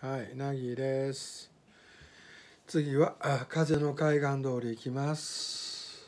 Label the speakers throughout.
Speaker 1: はい、なぎです。次は風の海岸通り行きます。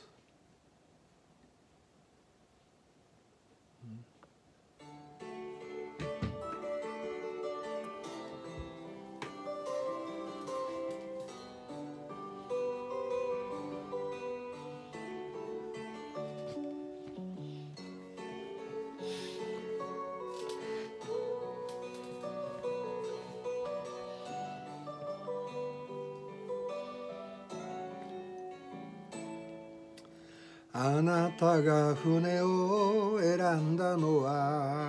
Speaker 1: あなたが船を選んだのは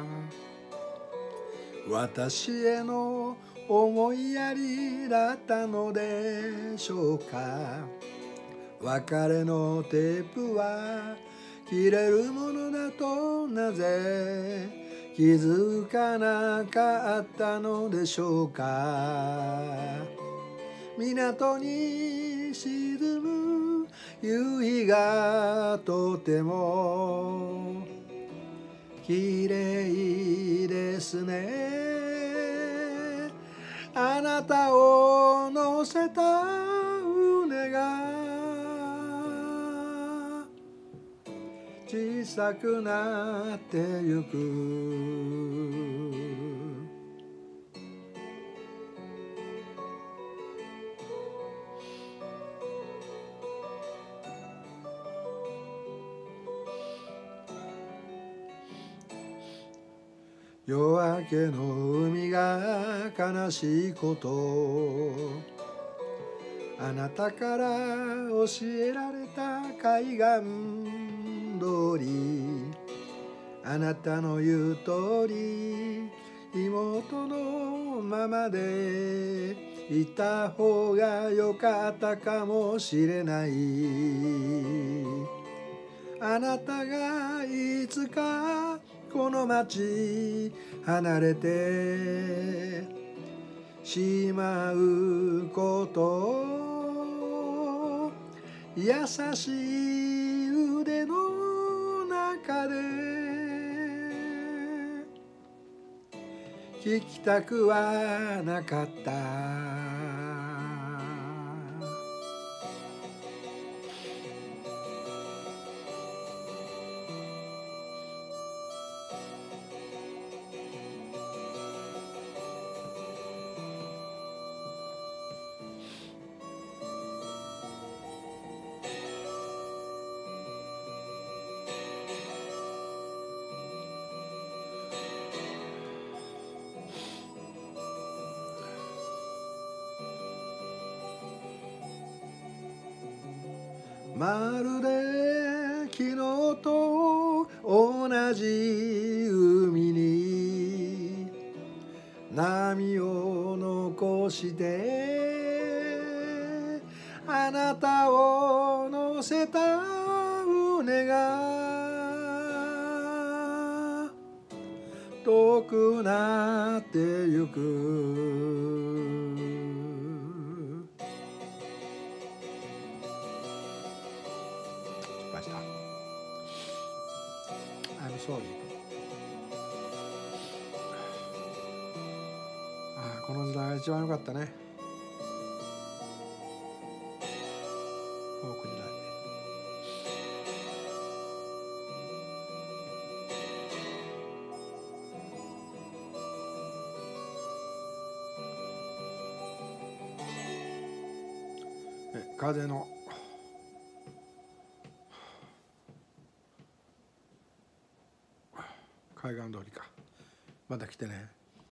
Speaker 1: 私への思いやりだったのでしょうか。別れのテープは切れるものだとなぜ気づかなかったのでしょうか。港に沈む夕日がとても綺麗ですね。あなたを乗せた船が小さくなってゆく。夜明けの海が悲しいこと、あなたから教えられた海岸通り、あなたの言う通り妹のままでいた方がよかったかもしれない。あなたがいつかこの街離れてしまうこと、優しい腕の中で聞きたくはなかった。まるで昨日と同じ海に波を残してあなたを乗せた船が遠くなってゆく。I'm sorry。 この時代が一番良かったね。フォーク時代。風の海岸通りか。また来てね。